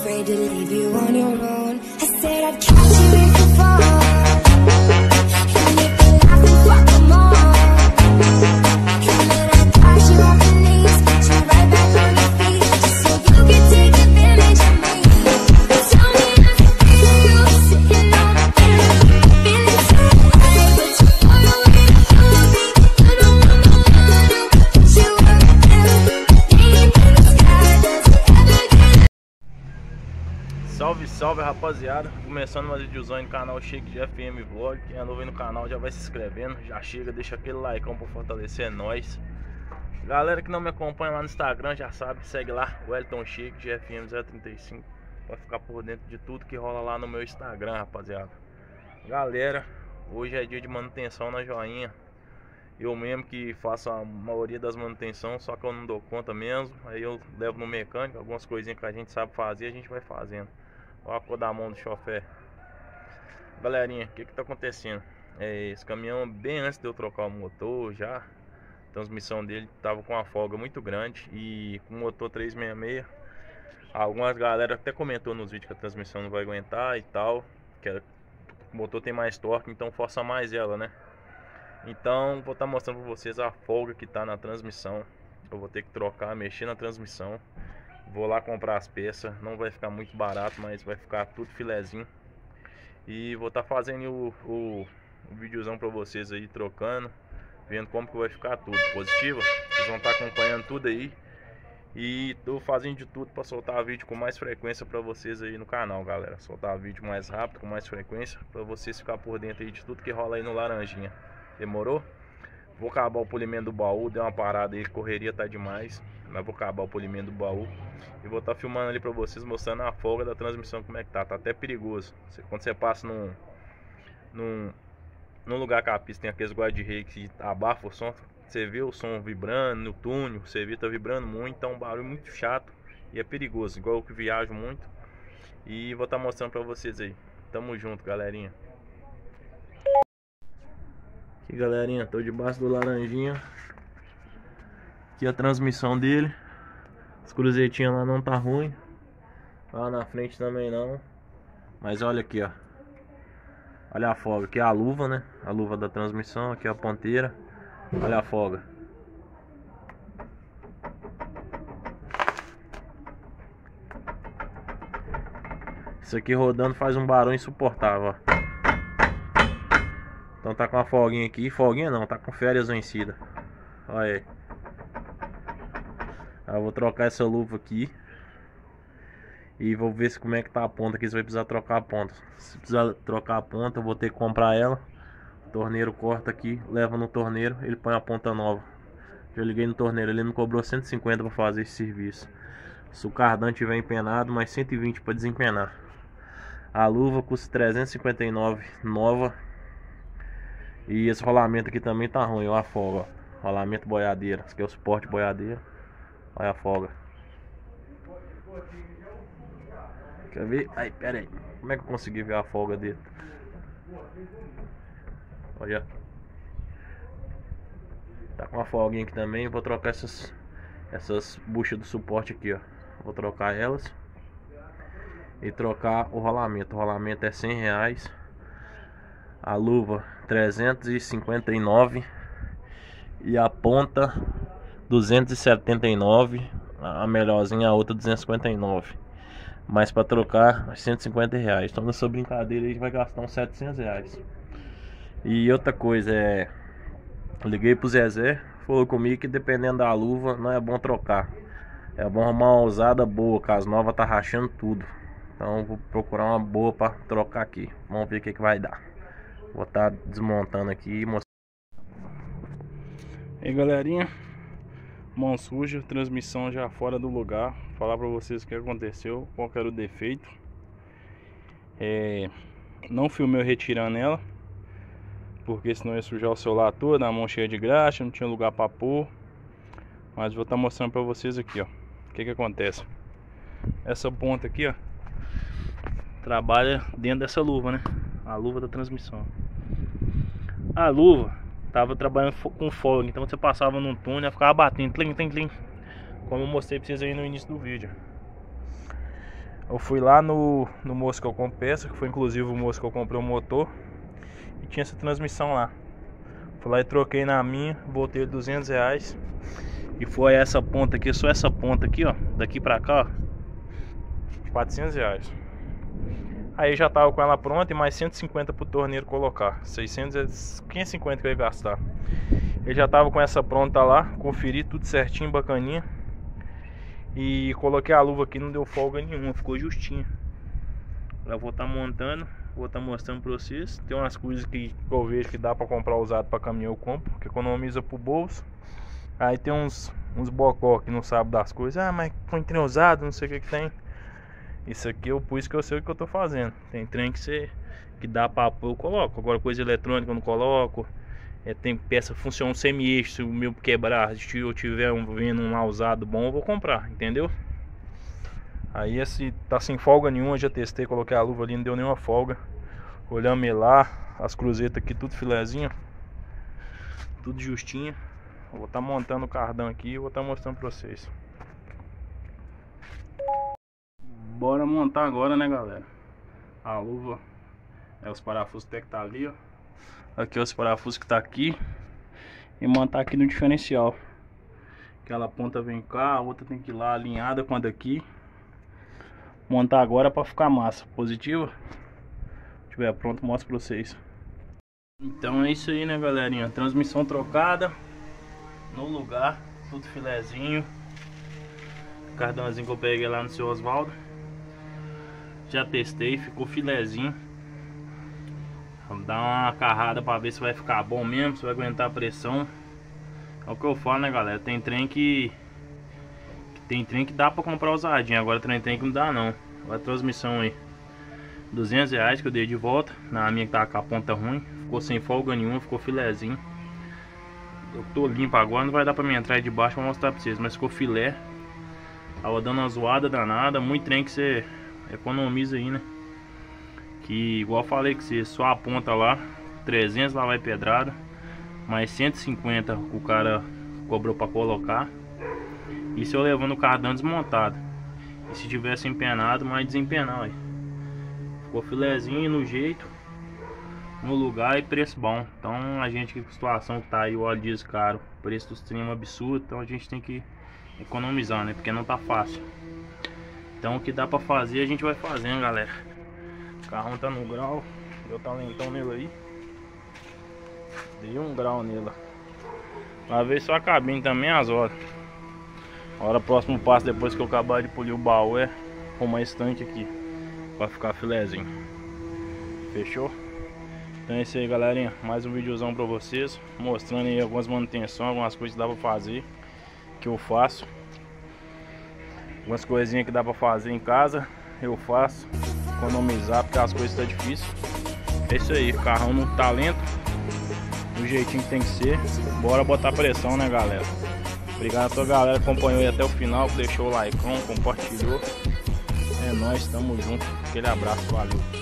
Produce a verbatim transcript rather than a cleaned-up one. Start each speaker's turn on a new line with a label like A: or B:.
A: afraid to leave you on your own. I said I'd catch you if you fall, and if they laugh then fuck them all. And then I got you off your knees, put you right back on your feet, just so you can take advantage of me. Tell me how you feel, sitting on the bed, feeling so high, but you want to wait for me. I don't wanna lie, no, put you up there, name in the sky, does it ever get?
B: Salve, salve, rapaziada, começando mais videozão aí no canal Shake de F M Vlog. Quem é novo aí no canal já vai se inscrevendo, já chega, deixa aquele like pra fortalecer nós. Galera que não me acompanha lá no Instagram já sabe, segue lá, Wellington Shake de F M zero trinta e cinco, pra ficar por dentro de tudo que rola lá no meu Instagram, rapaziada. Galera, hoje é dia de manutenção na joinha. Eu mesmo que faço a maioria das manutenções, só que eu não dou conta mesmo. Aí eu levo no mecânico, algumas coisinhas que a gente sabe fazer, a gente vai fazendo. Olha a cor da mão do chofé. Galerinha, o que que tá acontecendo? É, esse caminhão, bem antes de eu trocar o motor já, a transmissão dele tava com uma folga muito grande. E com o motor trezentos e sessenta e seis, algumas galera até comentou nos vídeos que a transmissão não vai aguentar e tal, que o motor tem mais torque, então força mais ela, né? Então vou estar mostrando para vocês a folga que tá na transmissão. Eu vou ter que trocar, mexer na transmissão. Vou lá comprar as peças. Não vai ficar muito barato, mas vai ficar tudo filezinho. E vou estar fazendo o, o, o videozão para vocês aí, trocando, vendo como que vai ficar tudo. Positiva, vocês vão estar acompanhando tudo aí. E tô fazendo de tudo para soltar vídeo com mais frequência para vocês aí no canal, galera. Soltar vídeo mais rápido, com mais frequência, para vocês ficar por dentro aí de tudo que rola aí no Laranjinha. Demorou? Vou acabar o polimento do baú, deu uma parada aí, correria tá demais, mas vou acabar o polimento do baú e vou estar tá filmando ali pra vocês, mostrando a folga da transmissão, como é que tá. Tá até perigoso. Você, quando você passa num, num, num lugar que a pista tem aqueles guarda-rei que abafa o som, você vê o som vibrando no túnel, você vê tá vibrando muito, então é um barulho muito chato e é perigoso, igual eu que viajo muito. E vou estar tá mostrando pra vocês aí. Tamo junto, galerinha. Aqui, galerinha, tô debaixo do Laranjinha. Aqui a transmissão dele. As cruzetinhas lá não tá ruim, lá na frente também não. Mas olha aqui, ó, olha a folga. Aqui é a luva, né? A luva da transmissão. Aqui é a ponteira. Olha a folga. Isso aqui rodando faz um barulho insuportável, ó. Então tá com uma folguinha aqui, folguinha não, tá com férias vencida. Olha aí. Eu vou trocar essa luva aqui e vou ver se como é que tá a ponta aqui, se vai precisar trocar a ponta. Se precisar trocar a ponta, eu vou ter que comprar ela. O torneiro corta aqui, leva no torneiro, ele põe a ponta nova. Já liguei no torneiro, ele me cobrou cento e cinquenta para fazer esse serviço. Se o cardan tiver empenado, mais cento e vinte para desempenar. A luva custa trezentos e cinquenta e nove nova. E esse rolamento aqui também tá ruim, olha a folga, ó. Rolamento boiadeira, esse aqui é o suporte boiadeira. Olha a folga. Quer ver? Ai, pera aí. Como é que eu consegui ver a folga dele? Olha. Tá com uma folguinha aqui também. Vou trocar essas Essas buchas do suporte aqui, ó. Vou trocar elas e trocar o rolamento. O rolamento é cem reais. A luva trezentos e cinquenta e nove e a ponta duzentos e setenta e nove, a melhorzinha, a outra duzentos e cinquenta e nove. Mas para trocar cento e cinquenta reais. Então nessa brincadeira a gente vai gastar uns setecentos reais. E outra coisa é, liguei pro Zezé, falou comigo que dependendo da luva não é bom trocar. É bom arrumar uma usada boa, que as novas tá rachando tudo. Então vou procurar uma boa para trocar aqui. Vamos ver o que que vai dar. Vou estar tá desmontando aqui e mostrando. E aí, galerinha, mão suja, transmissão já fora do lugar. Vou falar pra vocês o que aconteceu, qual que era o defeito. É, não filmei eu retirando ela, porque senão ia sujar o celular todo, a mão cheia de graxa, não tinha lugar pra pôr. Mas vou estar tá mostrando pra vocês aqui, ó, o que que acontece. Essa ponta aqui, ó, trabalha dentro dessa luva, né? A luva da transmissão. A luva tava trabalhando com folga, então você passava num túnel e ficava batendo, tlim, tlim, tlim, como eu mostrei pra vocês aí no início do vídeo. Eu fui lá no, no moço que eu compro peça, que foi inclusive o moço que eu comprei o motor, e tinha essa transmissão lá. Fui lá e troquei na minha, botei duzentos reais. E foi essa ponta aqui, só essa ponta aqui, ó, daqui pra cá, ó, quatrocentos reais. Aí já tava com ela pronta e mais cento e cinquenta pro torneiro colocar, seiscentos, quinhentos e cinquenta que eu ia gastar. Ele já tava com essa pronta lá, conferi tudo certinho, bacaninha. E coloquei a luva aqui, não deu folga nenhuma, ficou justinho. Eu vou estar tá montando, vou estar tá mostrando pra vocês. Tem umas coisas que eu vejo que dá pra comprar usado pra caminhão, eu compro, que economiza pro bolso. Aí tem uns, uns bocó que não sabe das coisas. Ah, mas põe trem usado, não sei o que que tem. Isso aqui eu pus que eu sei o que eu tô fazendo. Tem trem que, você, que dá pra pôr, eu coloco. Agora coisa eletrônica eu não coloco. É, tem peça funciona um semi-eixo, se o meu quebrar, se eu tiver um, vendo um mal usado bom, eu vou comprar, entendeu? Aí esse tá sem folga nenhuma, já testei, coloquei a luva ali, não deu nenhuma folga. Olhamos ele lá, as cruzetas aqui tudo filezinho, tudo justinho. Eu vou estar tá montando o cardão aqui e vou estar tá mostrando pra vocês. Bora montar agora, né, galera? A luva é os parafusos até que tá ali, ó. Aqui os parafusos que tá aqui. E montar aqui no diferencial. Aquela ponta vem cá, a outra tem que ir lá alinhada com a daqui. Montar agora pra ficar massa. Positiva? Se tiver pronto, mostro pra vocês. Então é isso aí, né, galerinha? Transmissão trocada no lugar, tudo filezinho. Cardãozinho que eu peguei lá no seu Osvaldo. Já testei, ficou filezinho. Vamos dar uma carrada pra ver se vai ficar bom mesmo, se vai aguentar a pressão. É o que eu falo, né, galera? Tem trem que, que tem trem que dá pra comprar usadinho. Agora tem trem que não dá não. Olha a transmissão aí, duzentos reais que eu dei de volta. Na minha que tava com a ponta ruim. Ficou sem folga nenhuma, ficou filezinho. Eu tô limpo agora, não vai dar pra mim entrar aí de baixo pra mostrar pra vocês, mas ficou filé. Tava dando uma zoada danada. Muito trem que você economiza aí, né? Que igual eu falei que você só aponta lá trezentos, lá vai pedrada, mais cento e cinquenta o cara cobrou pra colocar. Isso eu levando o cardão desmontado. E se tivesse empenado, mais desempenar aí. Ficou filezinho no jeito, no lugar e preço bom. Então a gente, que situação que tá aí, o óleo diesel caro, o preço dos trem absurdo, então a gente tem que economizar, né? Porque não tá fácil. Então o que dá pra fazer a gente vai fazendo, galera. O carrão tá no grau, deu talentão nele aí. Dei um grau nele. Lavei só a cabine também, as horas. Agora o próximo passo, depois que eu acabar de polir o baú, é arrumar esse tanque aqui pra ficar filezinho. Fechou? Então é isso aí, galerinha. Mais um videozão pra vocês, mostrando aí algumas manutenções, algumas coisas que dá pra fazer, que eu faço. Algumas coisinhas que dá pra fazer em casa, eu faço. Economizar, porque as coisas estão difíceis. É isso aí, carrão no talento, do jeitinho que tem que ser. Bora botar pressão, né, galera? Obrigado a toda a galera que acompanhou aí até o final, que deixou o like, compartilhou. É nóis, tamo junto. Aquele abraço, valeu.